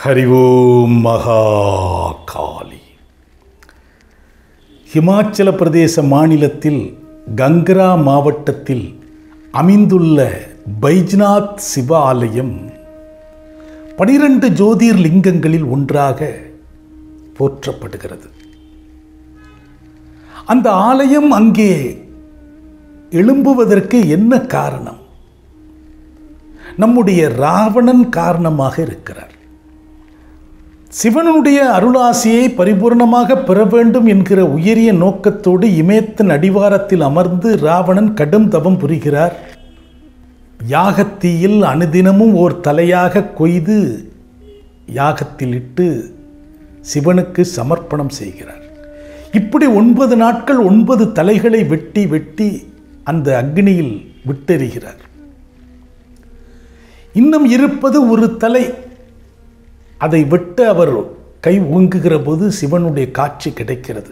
ஹரி ஓம் மகாகாளி. ஹிமாச்சல பிரதேச மாநிலத்தில் கங்ரா மாவட்டத்தில் அமைந்துள்ள பைஜ்நாத் சிவ ஆலயம் 12 ஜோதிர்லிங்கங்களில் ஒன்றாக போற்றப்படுகிறது. அந்த ஆலயம் அங்கே எழும்புவதற்கு என்ன காரணம்? நம்முடைய ராவணன் காரணமாக இருக்கிறார். சிவனுடைய அருளாசியை பரிபூர்ணமாக பெற வேண்டும் என்கிற உயரிய நோக்கத்தோடு இமயத்தின் அடிவாரத்தில் அமர்ந்து ராவணன் கடும் தவம் புரிகிறார். யாகத்தீயில் அனுதினமும் ஓர் தலையாக கொய்து யாகத்தில் இட்டு சிவனுக்கு சமர்ப்பணம் செய்கிறார். இப்படி 9 நாட்கள் 9 தலைகளை வெட்டி வெட்டி அந்த அக்னியில் விட்டெறிகிறார். இன்னும் இருப்பது ஒரு தலை. அதை விட்டு அவர் கை ஓங்குகிற போது சிவனுடைய காட்சி கிடைக்கிறது.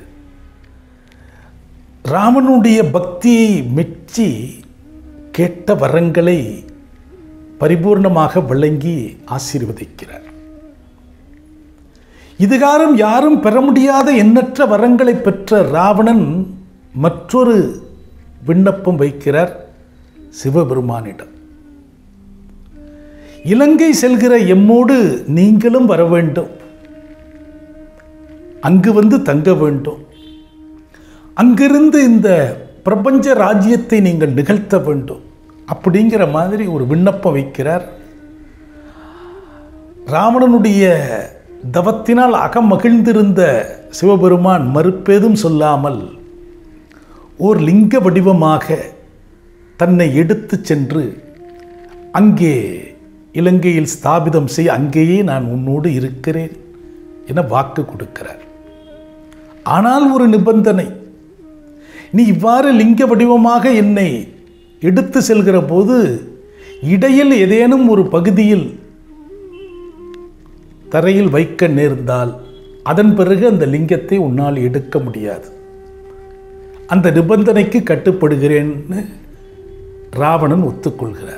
ராமனுடைய பக்தியை மெச்சி கேட்ட வரங்களை பரிபூர்ணமாக வழங்கி ஆசீர்வதிக்கிறார். இதுகாரம் யாரும் பெற முடியாத எண்ணற்ற வரங்களை பெற்ற ராவணன் மற்றொரு விண்ணப்பம் வைக்கிறார் சிவபெருமானிடம். இலங்கை செல்கிற எம்மோடு நீங்களும் வர வேண்டும், அங்கு வந்து தங்க வேண்டும், அங்கிருந்து இந்த பிரபஞ்ச ராஜ்யத்தை நீங்கள் நிகழ்த்த வேண்டும் அப்படிங்கிற மாதிரி ஒரு விண்ணப்பம் வைக்கிறார். ராவணனுடைய தவத்தினால் அகமகிழ்ந்திருந்த சிவபெருமான் மறுப்பேதும் சொல்லாமல் ஓர் லிங்க வடிவமாக தன்னை எடுத்து சென்று அங்கே இலங்கையில் ஸ்தாபிதம் செய், அங்கேயே நான் உன்னோடு இருக்கிறேன் என வாக்கு கொடுக்கிறார். ஆனால் ஒரு நிபந்தனை, நீ இவ்வாறு லிங்க வடிவமாக என்னை எடுத்து செல்கிற போது இடையில் ஏதேனும் ஒரு பகுதியில் தரையில் வைக்க நேர்ந்தால் அதன் பிறகு அந்த லிங்கத்தை உன்னால் எடுக்க முடியாது. அந்த நிபந்தனைக்கு கட்டுப்படுகிறேன்னு ராவணன் ஒத்துக்கொள்கிறார்.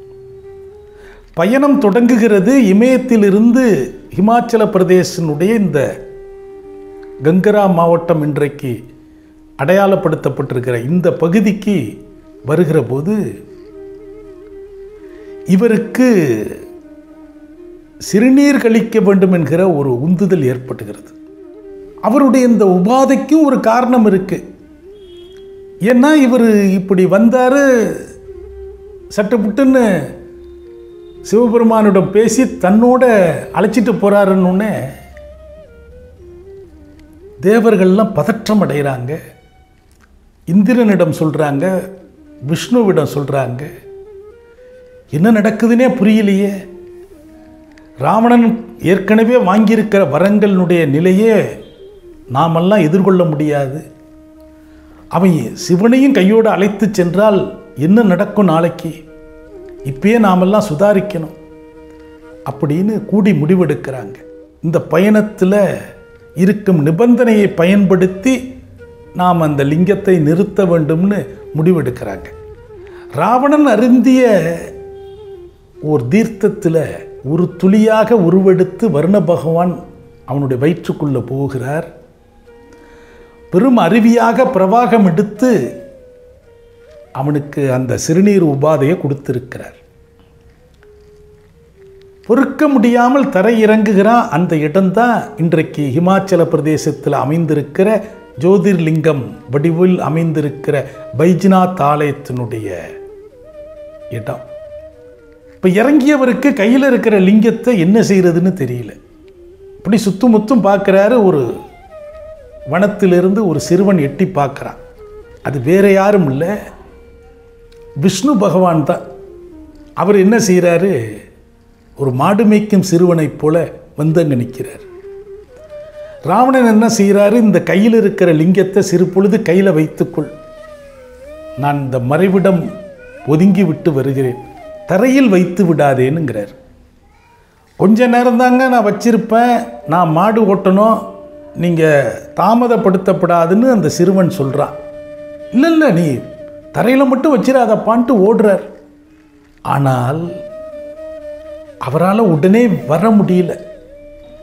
பயணம் தொடங்குகிறது. இமயத்திலிருந்து ஹிமாச்சல பிரதேசனுடைய இந்த கங்ரா மாவட்டம் இன்றைக்கு அடையாளப்படுத்தப்பட்டிருக்கிற இந்த பகுதிக்கு வருகிற போது இவருக்கு சிறுநீர் கழிக்க வேண்டும் என்கிற ஒரு உந்துதல் ஏற்பட்டுகிறது. அவருடைய இந்த உபாதைக்கும் ஒரு காரணம் இருக்கு. ஏன்னா இவர் இப்படி வந்தாரு, சட்டுப்புட்டுன்னு சிவபெருமானிடம் பேசி தன்னோட அழைச்சிட்டு போறாருன்னு தேவர்கள்லாம் பதற்றம் அடைகிறாங்க. இந்திரனிடம் சொல்றாங்க, விஷ்ணுவிடம் சொல்றாங்க, என்ன நடக்குதுன்னே புரியலையே. ராவணன் ஏற்கனவே வாங்கியிருக்கிற வரங்களினுடைய நிலையே நாமெல்லாம் எதிர்கொள்ள முடியாது. அவன் சிவனையும் கையோடு அழைத்து சென்றால் என்ன நடக்கும் நாளைக்கு? இப்பயே நாமெல்லாம் சுதாரிக்கணும் அப்படின்னு கூடி முடிவெடுக்கிறாங்க. இந்த பயணத்தில் இருக்கும் நிபந்தனையை பயன்படுத்தி நாம் அந்த லிங்கத்தை நிறுத்த வேண்டும்னு முடிவெடுக்கிறாங்க. ராவணன் அருந்திய ஒரு தீர்த்தத்தில் ஒரு துளியாக உருவெடுத்து வருண பகவான் அவனுடைய வயிற்றுக்குள்ளே போகிறார். பெரும் அருவியாக பிரவாகம் எடுத்து அவனுக்கு அந்த சிறுநீர் உபாதையை கொடுத்திருக்கிறார். பொறுக்க முடியாமல் தரை இறங்குகிறான். அந்த இடம்தான் இன்றைக்கு ஹிமாச்சல பிரதேசத்தில் அமைந்திருக்கிற ஜோதிர்லிங்கம் வடிவில் அமைந்திருக்கிற பைஜ்நாத் ஆலயத்தினுடைய இடம். இப்போ இறங்கியவருக்கு கையில் இருக்கிற லிங்கத்தை என்ன செய்யறதுன்னு தெரியல. இப்படி சுத்துமுத்தும் பார்க்குறாரு. ஒரு வனத்திலிருந்து ஒரு சிறுவன் எட்டி பார்க்குறான். அது வேற யாரும் இல்லை, விஷ்ணு பகவான் தான். அவர் என்ன செய்கிறாரு, ஒரு மாடு மேய்க்கும் சிறுவனைப் போல வந்து அங்கே நிற்கிறார். ராவணன் என்ன செய்கிறாரு, இந்த கையில் இருக்கிற லிங்கத்தை சிறு பொழுது கையில் வைத்துக்கொள், நான் இந்த மறைவிடம் ஒதுங்கி விட்டு வருகிறேன், தரையில் வைத்து விடாதேனுங்கிறார். கொஞ்ச நேரம் தாங்க நான் வச்சிருப்பேன், நான் மாடு ஓட்டணும், நீங்கள் தாமதப்படுத்தப்படாதுன்னு அந்த சிறுவன் சொல்கிறான். இல்லை நீ தரையில் மட்டும் வச்சிடாதப்பான்ட்டு ஓடுறார். ஆனால் அவரால் உடனே வர முடியல.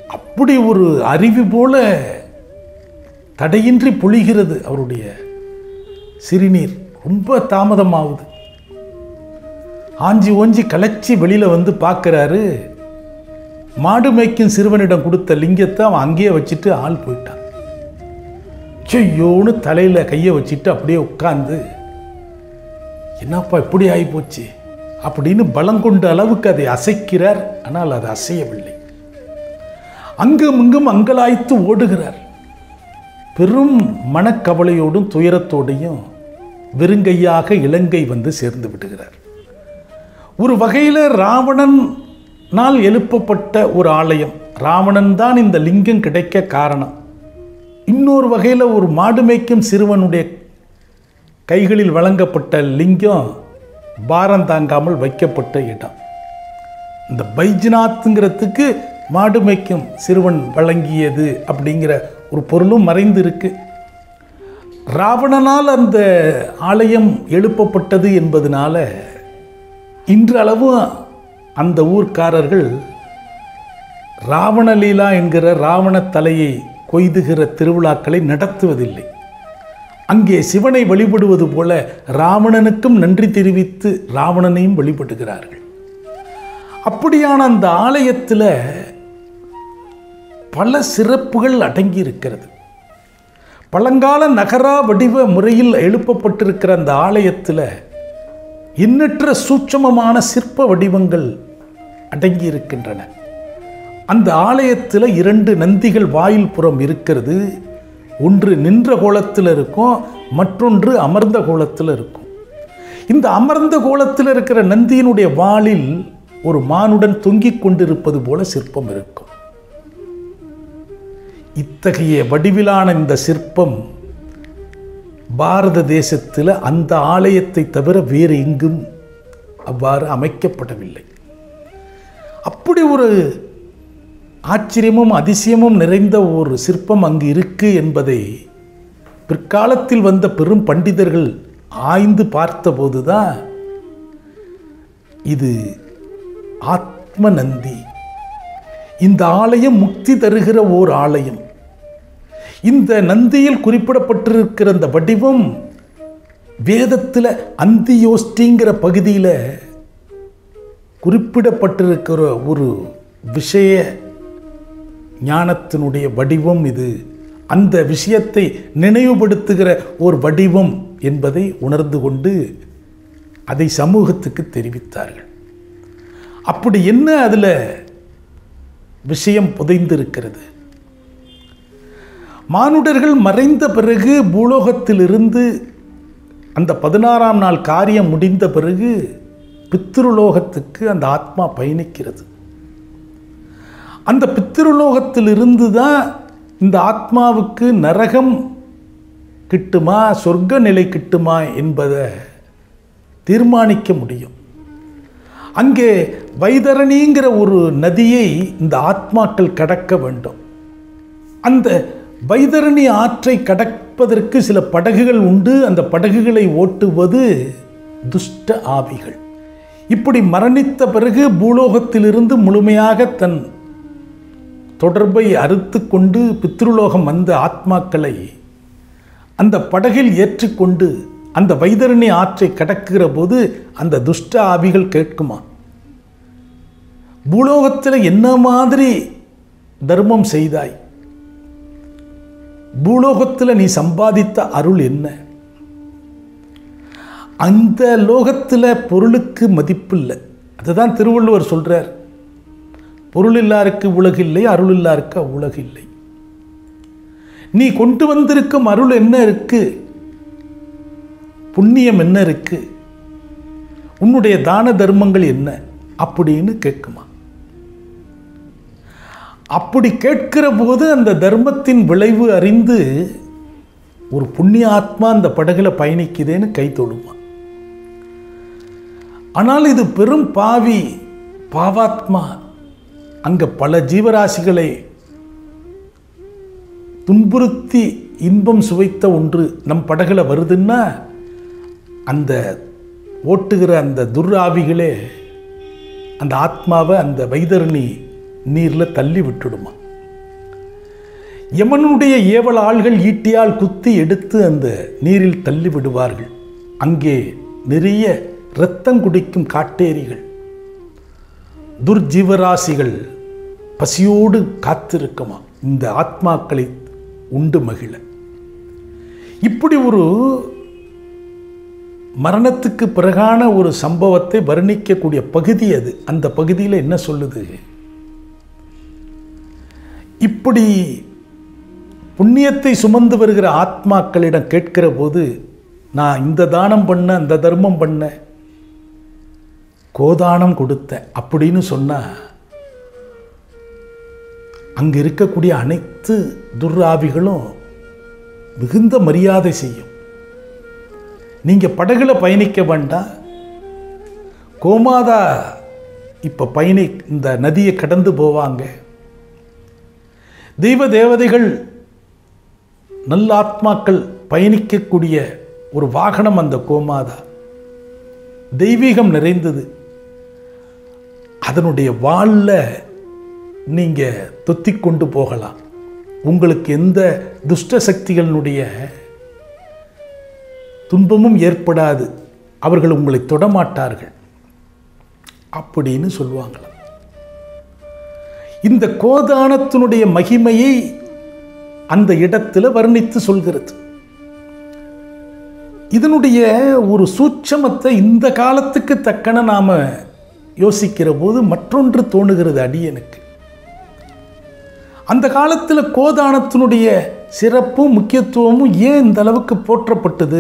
அப்படி ஒரு அருவி போல தடையின்றி பொழிகிறது அவருடைய சிறுநீர். ரொம்ப தாமதமாகுது. ஆஞ்சி ஓஞ்சி களைச்சி வெளியில் வந்து பார்க்குறாரு. மாடு மேய்க்கும் சிறுவனிடம் கொடுத்த லிங்கத்தை அவன் அங்கேயே வச்சுட்டு ஆள் போயிட்டான். ஐயோன்னு தலையில் கையை வச்சுட்டு அப்படியே உட்கார்ந்து, என்னப்பா இப்படி ஆகிப்போச்சு அப்படின்னு பலங்கொண்ட அளவுக்கு அதை அசைக்கிறார். ஆனால் அது அசையவில்லை. அங்கும் இங்கும் அங்கலாய்த்து ஓடுகிறார். பெரும் மனக்கவலையோடும் துயரத்தோடையும் வெறுங்கையாக இலங்கை வந்து சேர்ந்து விடுகிறார். ஒரு வகையில் ராவணனால் எழுப்பப்பட்ட ஒரு ஆலயம். ராவணன் தான் இந்த லிங்கம் கிடைக்க காரணம். இன்னொரு வகையில் ஒரு மாடு மேய்க்கும் சிறுவனுடைய கைகளில் வழங்கப்பட்ட லிங்கம் பாரம் தாங்காமல் வைக்கப்பட்ட இடம். இந்த பைஜ்நாத்ங்கிறதுக்கு மாடு மேய்க்கும் சிறுவன் வழங்கியது அப்படிங்கிற ஒரு பொருளும் மறைந்து இருக்கு. ராவணனால் அந்த ஆலயம் எழுப்பப்பட்டது என்பதனால இன்றளவும் அந்த ஊர்க்காரர்கள் ராவணலீலா என்கிற ராவண தலையை கொய்துகிற திருவிழாக்களை நடத்துவதில்லை. அங்கே சிவனை வழிபடுவது போல ராவணனுக்கும் நன்றி தெரிவித்து ராவணனையும் வழிபடுகிறார்கள். அப்படியான அந்த ஆலயத்தில் பல சிறப்புகள் அடங்கி இருக்கிறது. பழங்கால நகரா வடிவ முறையில் எழுப்பப்பட்டிருக்கிற அந்த ஆலயத்தில் எண்ணற்ற சூட்சமமான சிற்ப வடிவங்கள் அடங்கி இருக்கின்றன. அந்த ஆலயத்தில் 2 நந்திகள் வாயில் புறம் இருக்கிறது. ஒன்று நின்ற கோலத்தில் இருக்கும், மற்றொன்று அமர்ந்த கோலத்தில் இருக்கும். இந்த அமர்ந்த கோலத்தில் இருக்கிற நந்தியினுடைய வாளில் ஒரு மானுடன் தொங்கிக் கொண்டிருப்பது போல சிற்பம் இருக்கும். இத்தகைய வடிவிலான இந்த சிற்பம் பாரத தேசத்தில் அந்த ஆலயத்தை தவிர வேறு எங்கும் அவ்வாறு அமைக்கப்படவில்லை. அப்படி ஒரு ஆச்சரியமும் அதிசயமும் நிறைந்த ஒரு சிற்பம் அங்கு இருக்கு என்பதை பிற்காலத்தில் வந்த பெரும் பண்டிதர்கள் ஆய்ந்து பார்த்தபோதுதான் இது ஆத்ம நந்தி. இந்த ஆலயம் முக்தி தருகிற ஓர் ஆலயம். இந்த நந்தியில் குறிப்பிடப்பட்டிருக்கிற அந்த வடிவம் வேதத்தில் அந்தியோஷ்டிங்கிற பகுதியில் குறிப்பிடப்பட்டிருக்கிற ஒரு விஷய ஞானத்தினுடைய வடிவம் இது. அந்த விஷயத்தை நினைவுபடுத்துகிற ஒரு வடிவம் என்பதை உணர்ந்து கொண்டு அதை சமூகத்துக்கு தெரிவித்தார்கள். அப்படி என்ன அதில் விஷயம் புதைந்திருக்கிறது? மானுடர்கள் மறைந்த பிறகு பூலோகத்திலிருந்து அந்த 16ஆம் நாள் காரியம் முடிந்த பிறகு பித்ருலோகத்துக்கு அந்த ஆத்மா பயணிக்கிறது. அந்த பித்ருலோகத்திலிருந்து தான் இந்த ஆத்மாவுக்கு நரகம் கிட்டுமா சொர்க்க நிலை கிட்டுமா என்பதை தீர்மானிக்க முடியும். அங்கே வைதரணிங்கிற ஒரு நதியை இந்த ஆத்மாக்கள் கடக்க வேண்டும். அந்த வைதரணி ஆற்றை கடப்பதற்கு சில படகுகள் உண்டு. அந்த படகுகளை ஓட்டுவது துஷ்ட ஆவிகள். இப்படி மரணித்த பிறகு பூலோகத்திலிருந்து முழுமையாக தன் தொடர்பை அறுத்து கொண்டு பித்ருலோகம் வந்த ஆத்மாக்களை அந்த படகில் ஏற்றிக்கொண்டு அந்த வைதரணி ஆற்றை கடக்குகிற போது அந்த துஷ்ட ஆவிகள் கேட்குமா, பூலோகத்தில் என்ன மாதிரி தர்மம் செய்தாய், பூலோகத்தில் நீ சம்பாதித்த அருள் என்ன? அந்த லோகத்தில் பொருளுக்கு மதிப்பு இல்லை. அதுதான் திருவள்ளுவர் சொல்றார், பொருள் இல்லாருக்கு உலகில்லை, அருள் இல்லாருக்கு உலகில்லை. நீ கொண்டு வந்திருக்கும் அருள் என்ன இருக்கு, புண்ணியம் என்ன இருக்கு, உன்னுடைய தான தர்மங்கள் என்ன அப்படின்னு கேட்குமா? அப்படி கேட்கிற போது அந்த தர்மத்தின் விளைவு அறிந்து ஒரு புண்ணிய ஆத்மா அந்த படகுல பயணிக்குதேன்னு கை தொடுமா. ஆனால் இது பெரும் பாவி பாவாத்மா அங்க பல ஜீவராசிகளை துன்புறுத்தி இன்பம் சுவைத்த ஒன்று நம் படகுல வருதுன்னா அந்த ஓட்டுகிற அந்த துர்ஆவிகளே அந்த ஆத்மாவை அந்த வைதரணி நீரில் தள்ளி விட்டுடுமா. யமனுடைய ஏவல் ஆள்கள் ஈட்டியால் குத்தி எடுத்து அந்த நீரில் தள்ளி விடுவார்கள். அங்கே நிறைய இரத்தம் குடிக்கும் காட்டேரிகள், துர்ஜீவராசிகள் பசியோடு காத்திருக்குமா இந்த ஆத்மாக்களை உண்டு மகிழ. இப்படி ஒரு மரணத்துக்கு பிறகான ஒரு சம்பவத்தை வர்ணிக்கக்கூடிய பகுதி அது. அந்த பகுதியில் என்ன சொல்லுது? இப்படி புண்ணியத்தை சுமந்து வருகிற ஆத்மாக்களிடம் கேட்கிற போது, நான் இந்த தானம் பண்ண, அந்த தர்மம் பண்ண, கோதானம் கொடுத்தேன் அப்படின்னு சொன்னா, அங்கு இருக்கக்கூடிய அனைத்து துர்ஆவிகளும் மிகுந்த மரியாதை செய்யும். நீங்க படகுல பயணிக்க வேண்டாம், கோமாதா இப்ப இந்த நதியை கடந்து போவாங்க. தெய்வ தேவதைகள் நல்ல ஆத்மாக்கள் பயணிக்கக்கூடிய ஒரு வாகனம் அந்த கோமாதா. தெய்வீகம் நிறைந்தது. அதனுடைய வால்ல நீங்க தொத்தி கொண்டு போகலாம். உங்களுக்கு எந்த துஷ்ட சக்திகளினுடைய துன்பமும் ஏற்படாது. அவர்கள் உங்களை தொடமாட்டார்கள் அப்படின்னு சொல்லுவாங்களாம். இந்த கோதானத்தினுடைய மகிமையை அந்த இடத்துல வர்ணித்து சொல்கிறது. இதனுடைய ஒரு சூட்சமத்தை இந்த காலத்துக்கு தக்கன நாம யோசிக்கிற போது மற்றொன்று தோணுகிறது அடியனுக்கு. அந்த காலத்தில் கோதானத்தினுடைய சிறப்பும் முக்கியத்துவமும் ஏன் இந்த அளவுக்கு போற்றப்பட்டது?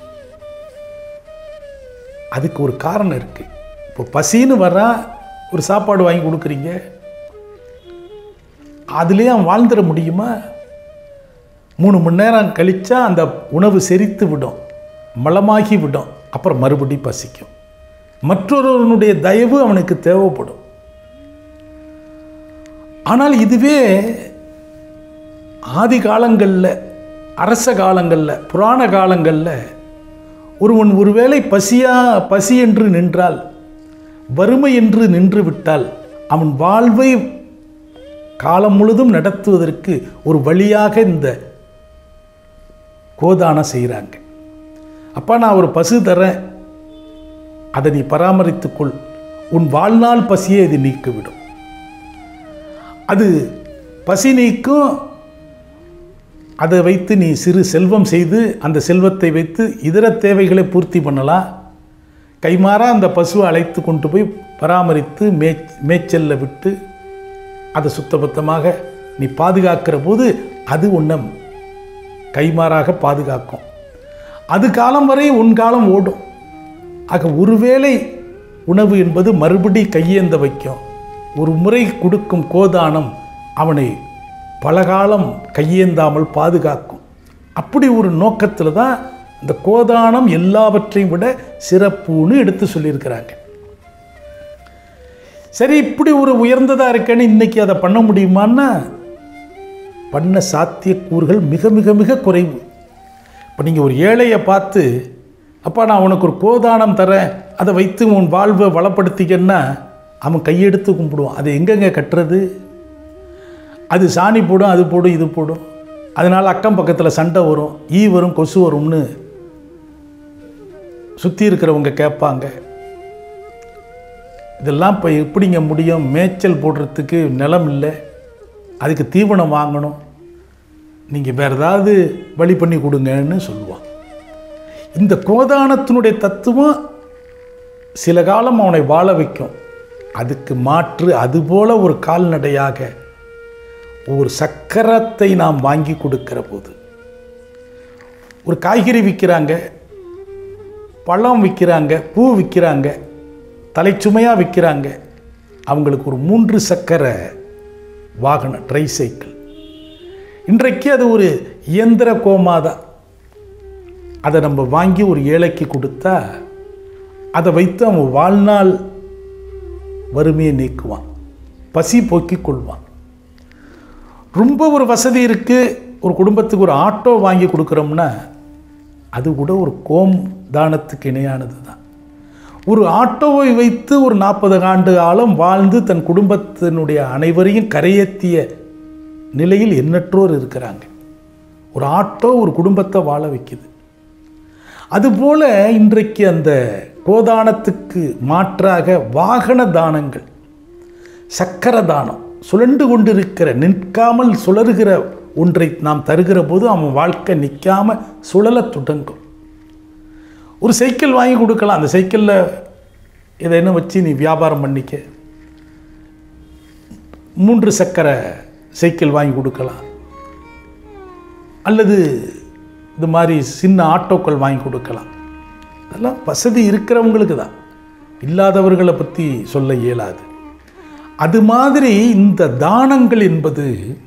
அதுக்கு ஒரு காரணம் இருக்கு. இப்போ பசின்னு வரா, ஒரு சாப்பாடு வாங்கி கொடுக்குறீங்க, அதுலேயே அவன் வாழ்ந்துட முடியுமா? 3 மணி நேரம் கழிச்சா அந்த உணவு செரித்து விடும், மலமாகி விடும், அப்புறம் மறுபடி பசிக்கும். மற்றொருவனுடைய தயவு அவனுக்கு தேவைப்படும். ஆனால் இதுவே ஆதி காலங்களில், அரச காலங்களில், புராண காலங்களில் ஒருவன் ஒருவேளை பசி என்று நின்றால், வறுமை என்று நின்று விட்டால், அவன் வாழ்வை காலம் முழுதும் நடத்துவதற்கு ஒரு வழியாக இந்த கோதானம் செய்கிறாங்க. அப்பா, நான் ஒரு பசு தரேன், அதை நீ பராமரித்துக்கொள், உன் வாழ்நாள் பசியை இது நீக்கிவிடும். அது பசி நீக்கும். அதை வைத்து நீ சிறு செல்வம் செய்து அந்த செல்வத்தை வைத்து இதர தேவைகளை பூர்த்தி பண்ணலாம். கைமாறா அந்த பசுவை அழைத்து கொண்டு போய் பராமரித்து மேய்ச்சல்ல விட்டு அதை சுத்தபத்தமாக நீ பாதுகாக்கிற போது அது உன்னை கைமாறாக பாதுகாக்கும். அது காலம் வரை உன் காலம் ஓடும். ஆக ஒருவேளை உணவு என்பது மறுபடி கையேந்த வைக்கும். ஒரு முறை கொடுக்கும் கோதானம் அவனை பலகாலம் கையேந்தாமல் பாதுகாக்கும். அப்படி ஒரு நோக்கத்தில் தான் இந்த கோதானம் எல்லாவற்றையும் விட சிறப்புன்னு எடுத்து சொல்லியிருக்கிறாங்க. சரி, இப்படி ஒரு உயர்ந்ததாக இருக்கேன்னு இன்னைக்கு அதை பண்ண முடியுமான்னா பண்ண சாத்தியக்கூறுகள் மிக மிக மிக குறைவு. இப்போ நீங்கள் ஒரு ஏழையை பார்த்து, அப்பா நான் உனக்கு ஒரு கோதானம் தரேன், அதை வைத்து உன் வாழ்வை வளப்படுத்திக்கன்னா அவன் கையெடுத்து கும்பிடுவான். அது எங்கெங்கே கட்டுறது? அது சாணி போடும், அது போடும், இது போடும். அதனால் அக்கம் பக்கத்தில் சண்டை வரும், ஈ வரும், கொசு வரும்னு சுற்றி இருக்கிறவங்க கேட்பாங்க. இதெல்லாம் இப்போ எப்படிங்க முடியும்? மேய்ச்சல் போடுறதுக்கு நிலம் இல்லை, அதுக்கு தீவனம் வாங்கணும், நீங்கள் வேறு ஏதாவது வழி பண்ணி கொடுங்கன்னு சொல்லுவான். இந்த கோதானத்தினுடைய தத்துவம் சில காலம் அவனை வாழ வைக்கும். அதுக்கு மாற்று அதுபோல ஒரு கால்நடையாக ஒரு சக்கரத்தை நாம் வாங்கி கொடுக்கிற போது, ஒரு காய்கறி விற்கிறாங்க, பழம் விற்கிறாங்க, பூ விற்கிறாங்க, தலைச்சுமையாக விற்கிறாங்க, அவங்களுக்கு ஒரு 3 சக்கர வாகனம், ட்ரை சைக்கிள். இன்றைக்கு அது ஒரு இயந்திர கோமாதா. அதை நம்ம வாங்கி ஒரு ஏழைக்கு கொடுத்தா அதை வைத்து அவன் வாழ்நாள் வறுமையை நீக்குவான், பசி போக்கிக் கொள்வான். ரொம்ப ஒரு வசதி இருக்குது, ஒரு குடும்பத்துக்கு ஒரு ஆட்டோ வாங்கி கொடுக்குறோம்னா அது கூட ஒரு கோதானத்துக்கு இணையானது தான். ஒரு ஆட்டோவை வைத்து ஒரு 40 ஆண்டு காலம் வாழ்ந்து தன் குடும்பத்தினுடைய அனைவரையும் கரையேற்றிய நிலையில் எண்ணற்றோர் இருக்கிறாங்க. ஒரு ஆட்டோ ஒரு குடும்பத்தை வாழ வைக்குது. அதுபோல இன்றைக்கு அந்த கோதானத்துக்கு மாற்றாக வாகன தானங்கள், சக்கர தானம், சுழண்டு கொண்டிருக்கிற நிற்காமல் சுழறுகிற ஒன்றை நாம் தருகிற போது அவன் வாழ்க்கை நிற்காம சுழல தொடங்கும். ஒரு சைக்கிள் வாங்கி கொடுக்கலாம். அந்த சைக்கிளில் இதை என்ன வச்சு நீ வியாபாரம் பண்ணிக்க. 3 சக்கர சைக்கிள் வாங்கி கொடுக்கலாம். அல்லது இது மாதிரி சின்ன ஆட்டோக்கள் வாங்கி கொடுக்கலாம். அதெல்லாம் வசதி இருக்கிறவங்களுக்கு தான், இல்லாதவர்களை பற்றி சொல்ல இயலாது. அது மாதிரி இந்த தானங்கள் என்பது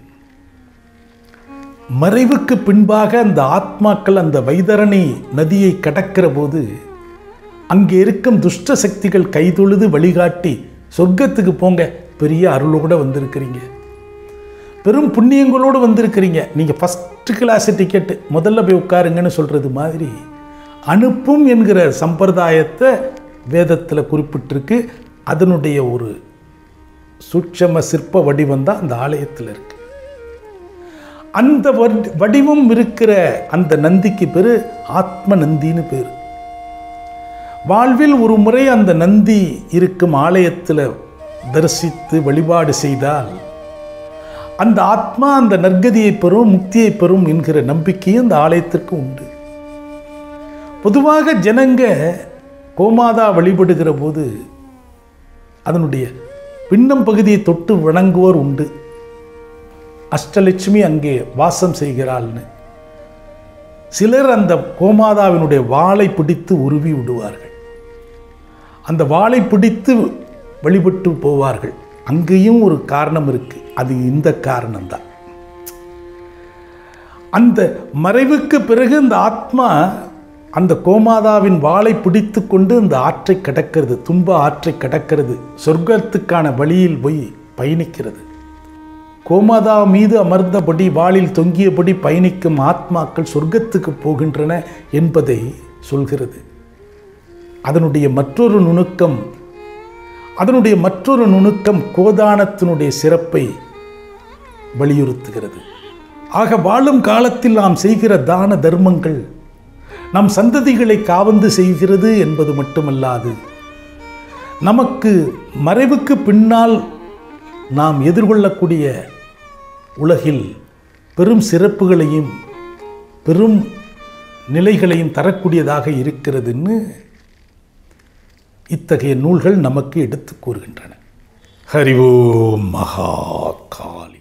மறைவுக்கு பின்பாக அந்த ஆத்மாக்கள் அந்த வைதரணி நதியை கடக்கிற போது அங்கே இருக்கும் துஷ்ட சக்திகள் கைதொழுது வழிகாட்டி சொர்க்கத்துக்கு போங்க, பெரிய அருளோடு வந்திருக்கிறீங்க, பெரும் புண்ணியங்களோடு வந்திருக்கிறீங்க, நீங்கள் ஃபஸ்ட்டு கிளாஸ் டிக்கெட்டு முதல்ல போய் உட்காருங்கன்னு சொல்கிறது மாதிரி அனுப்பும் என்கிற சம்பிரதாயத்தை வேதத்தில் குறிப்பிட்டிருக்கு. அதனுடைய ஒரு சூட்சம சிற்ப வடிவம் தான் அந்த ஆலயத்தில் இருக்கு. அந்த வடிவம் இருக்கிற அந்த நந்திக்கு பேர் ஆத்ம நந்தின்னு பேர். வாழ்வில் ஒரு முறை அந்த நந்தி இருக்கும் ஆலயத்தில் தரிசித்து வழிபாடு செய்தால் அந்த ஆத்மா அந்த நற்கதியை பெறும், முக்தியை பெறும் என்கிற நம்பிக்கையும் அந்த ஆலயத்திற்கு உண்டு. பொதுவாக ஜனங்க கோமாதா வழிபடுகிற போது அதனுடைய பின்னம் பகுதியை தொட்டு வணங்குவோர் உண்டு. அஷ்டலட்சுமி அங்கே வாசம் செய்கிறாள்னு. சிலர் அந்த கோமாதாவினுடைய வாளை பிடித்து உருவி விடுவார்கள். அந்த வாளை பிடித்து வழிபட்டு போவார்கள். அங்கேயும் ஒரு காரணம் இருக்கு. அது இந்த காரணம்தான். அந்த மறைவுக்கு பிறகு இந்த ஆத்மா அந்த கோமாதாவின் வாளை பிடித்து கொண்டு அந்த ஆற்றை கடக்கிறது, துன்ப ஆற்றை கடக்கிறது, சொர்க்கத்துக்கான வழியில் போய் பயணிக்கிறது. கோமாதா மீது அமர்ந்தபடி வாளில் தொங்கியபடி பயணிக்கும் ஆத்மாக்கள் சொர்க்கத்துக்கு போகின்றன என்பதை சொல்கிறது. அதனுடைய மற்றொரு நுணுக்கம் கோதானத்தினுடைய சிறப்பை வலியுறுத்துகிறது. ஆக வாழும் காலத்தில் நாம் செய்கிற தான தர்மங்கள் நம் சந்ததிகளை காவந்து செய்கிறது என்பது மட்டுமல்லாது, நமக்கு மறைவுக்கு பின்னால் நாம் எதிர்கொள்ளக்கூடிய உலகில் பெரும் சிறப்புகளையும் பெரும் நிலைகளையும் தரக்கூடியதாக இருக்கிறதுன்னு இத்தகைய நூல்கள் நமக்கு எடுத்து கூறுகின்றன. ஹரி ஓம் மகா காளி.